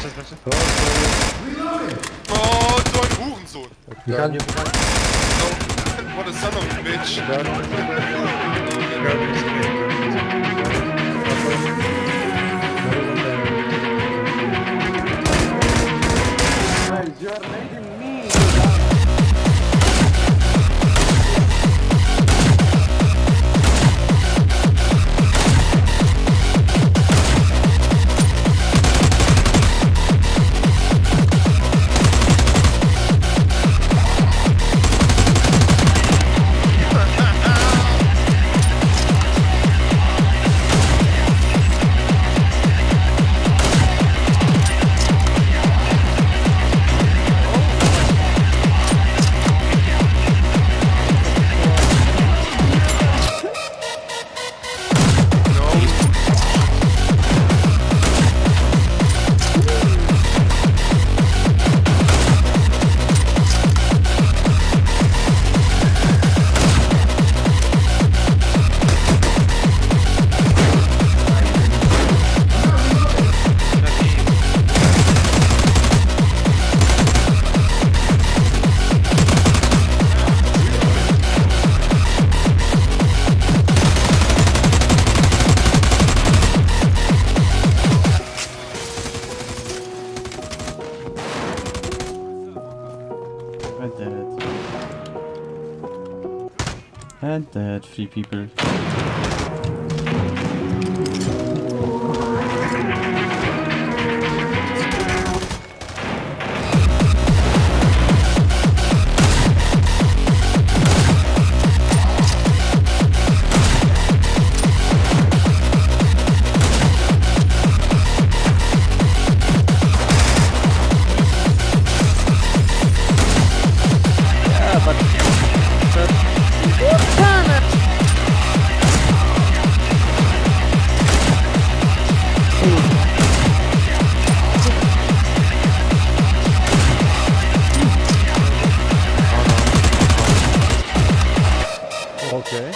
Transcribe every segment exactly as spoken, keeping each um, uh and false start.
Oh, so ein Hurensohn! Behind you, behind you. No, what a son of a bitch! Guys, you are making me. And dead, three people. Okay.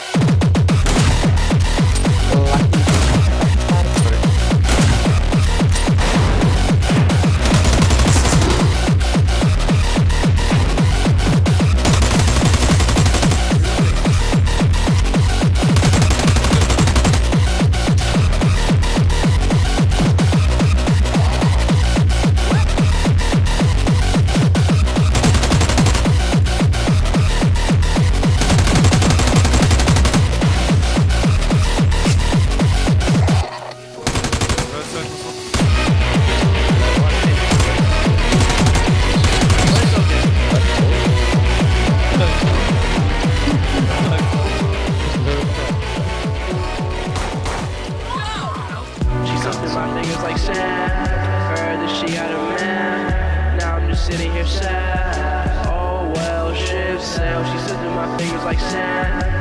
Like sad, heard that she got a man. Now I'm just sitting here sad. Oh well, shit sail. She said to my fingers like sand.